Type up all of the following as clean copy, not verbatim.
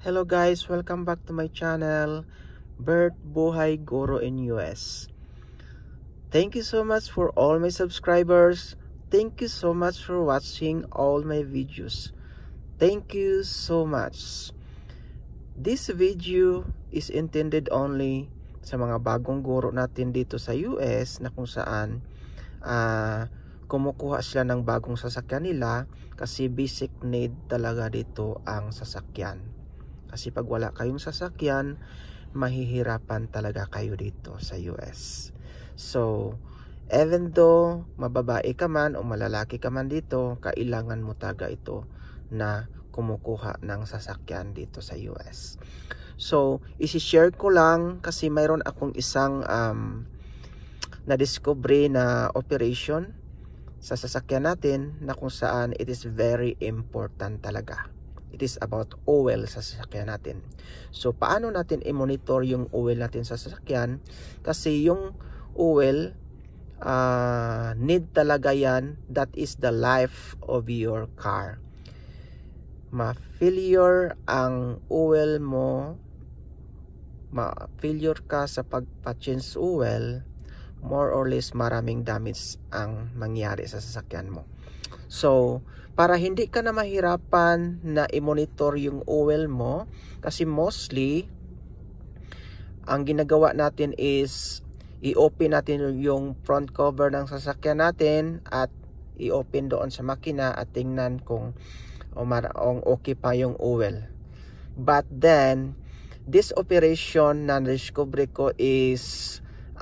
Hello guys, welcome back to my channel, Bert Buhay Guro in US. Thank you so much for all my subscribers. Thank you so much for watching all my videos. Thank you so much. This video is intended only sa mga bagong guro natin dito sa US na kung saan kumukuha sila ng bagong sasakyan nila kasi basic need talaga dito ang sasakyan. Kasi pag wala kayong sasakyan, mahihirapan talaga kayo dito sa US. So, even though mababae ka man o malalaki ka man dito, kailangan mo talaga ito na kumukuha ng sasakyan dito sa US. So, isi-share ko lang kasi mayroon akong isang na-discovery na operation sa sasakyan natin na kung saan it is very important talaga. It is about oil sa sasakyan natin. So, paano natin i-monitor yung oil natin sa sasakyan? Kasi yung oil, need talaga yan. That is the life of your car. Ma-failure ang oil mo, ma-failure ka sa pagpa-change oil, more or less maraming damage ang mangyari sa sasakyan mo. So, para hindi ka na mahirapan na i-monitor yung oil mo, kasi mostly, ang ginagawa natin is, i-open natin yung front cover ng sasakyan natin at i-open doon sa makina at tingnan kung okay pa yung oil. But then, this operation na na-discover ko is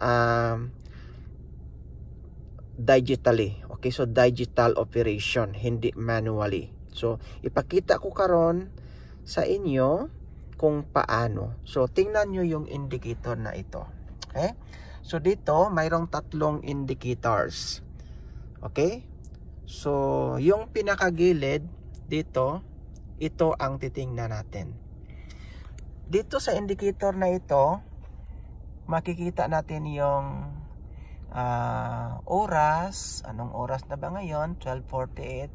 digitally. Okay, so digital operation, hindi manually. So, ipakita ko karon sa inyo kung paano. So, tingnan nyo yung indicator na ito. Okay? So, dito, mayroong tatlong indicators. Okay? So, yung pinakagilid dito, ito ang titingnan natin. Dito sa indicator na ito, makikita natin yung oras. Anong oras na ba ngayon? 12:48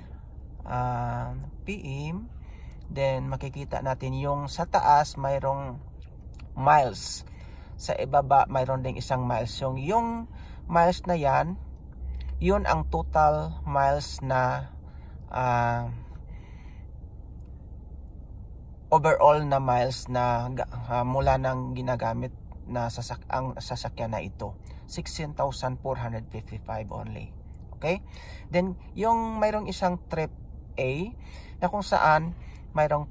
PM. Then makikita natin yung sa taas mayroong miles, sa ibaba mayroon ding isang miles. Yung miles na yan, yun ang total miles na overall na miles na mula nang ginagamit na sasakyan na ito. 16,455 only. Okay? Then, yung mayroong isang trip A na kung saan mayroong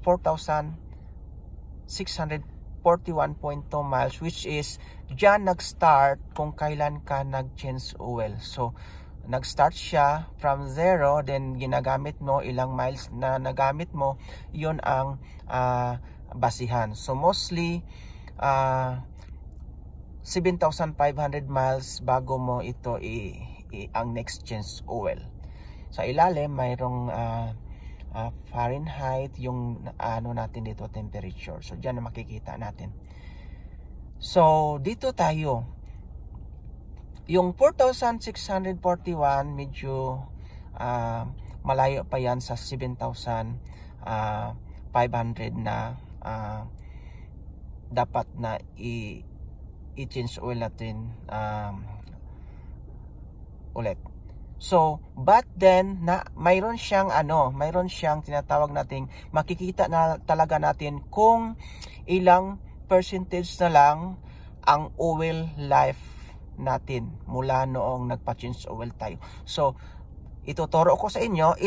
4,641.2 miles, which is dyan nag-start kung kailan ka nag-change oil. So, nag-start siya from 0, then ginagamit mo, ilang miles na nagamit mo, yun ang basihan. So, mostly, 7,500 miles bago mo ito ang next change oil. Sa ilalim mayroong Fahrenheit, yung ano natin dito, temperature. So diyan na makikita natin. So dito tayo. Yung 4,641 medyo malayo pa yan sa 7,500 na dapat na i-change oil natin ulit. So, but then mayroon siyang tinatawag nating, makikita na talaga natin kung ilang percentage na lang ang oil life natin mula noong nagpa-change oil tayo. So, ituturo ko sa inyo,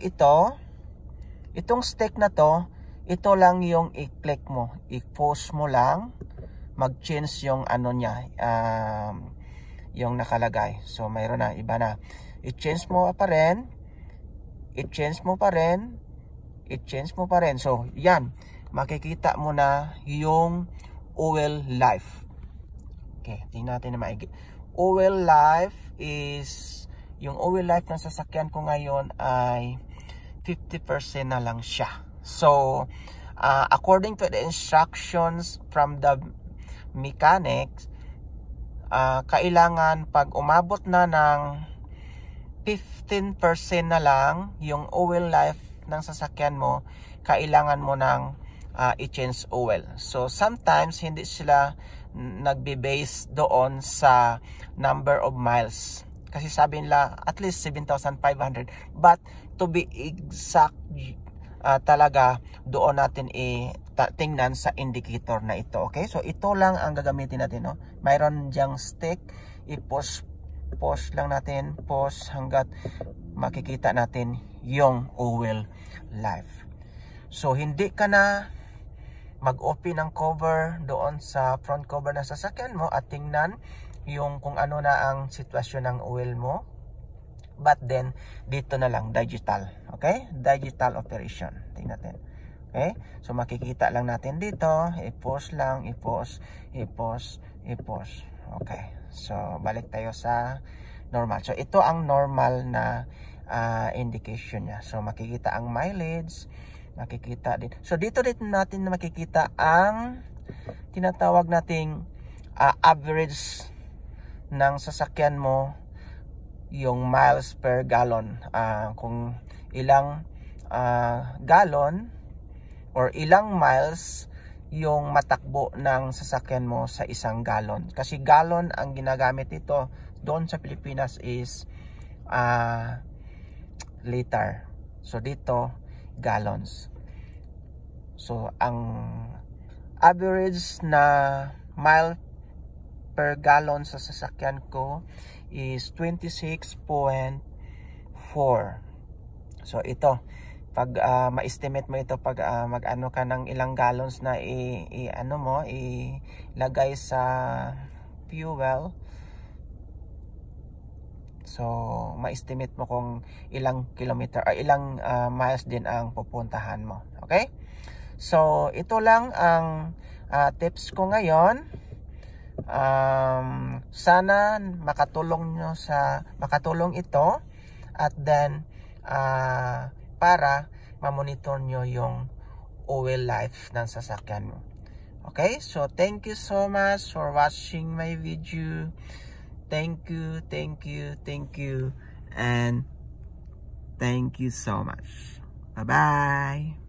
itong stick na to, ito lang yung i-click mo, i-pause mo lang, mag-change yung ano niya, yung nakalagay. So, mayroon na, iba na. I-change mo pa rin. I-change mo pa rin. I-change mo pa rin. So, yan. Makikita mo na yung oil life. Okay, tingnan natin na maigi. Oil life is, yung oil life ng sasakyan ko ngayon ay 50% na lang siya. So, according to the instructions from the mechanics, kailangan pag umabot na ng 15% na lang yung oil life ng sasakyan mo, kailangan mo ng i-change oil. So sometimes hindi sila nagbe-base doon sa number of miles. Kasi sabi nila at least 7,500. But to be exact, talaga doon natin tingnan sa indicator na ito. Okay? So ito lang ang gagamitin natin, no? Mayroon diyang stick, i-push lang natin, pause hanggat makikita natin yung oil life. So hindi ka na mag-open ng cover doon sa front cover ng sasakyan mo at tingnan yung kung ano na ang sitwasyon ng oil mo. But then dito na lang digital. Okay? Digital operation. Tingnan natin. Okay? So makikita lang natin dito, i-pause lang, i-pause. Okay. So balik tayo sa normal. So ito ang normal na indication niya. So makikita ang mileage, makikita din. So dito natin makikita ang tinatawag nating average ng sasakyan mo, yung miles per gallon. Kung ilang gallon or ilang miles yung matakbo ng sasakyan mo sa isang gallon. Kasi gallon ang ginagamit ito doon sa Pilipinas is liter. So dito gallons. So ang average na mile per gallon sa sasakyan ko is 26.4. So ito, pag ma-estimate mo ito, pag mag-ano ka ng ilang gallons na ilagay sa fuel, so ma-estimate mo kung ilang kilometer or ilang miles din ang pupuntahan mo. Okay? So ito lang ang tips ko ngayon. Sana makatulong ito at then para ma-monitor nyo yung oil life ng sasakyan mo. Okay, so thank you so much for watching my video. Thank you, and thank you so much. Bye bye.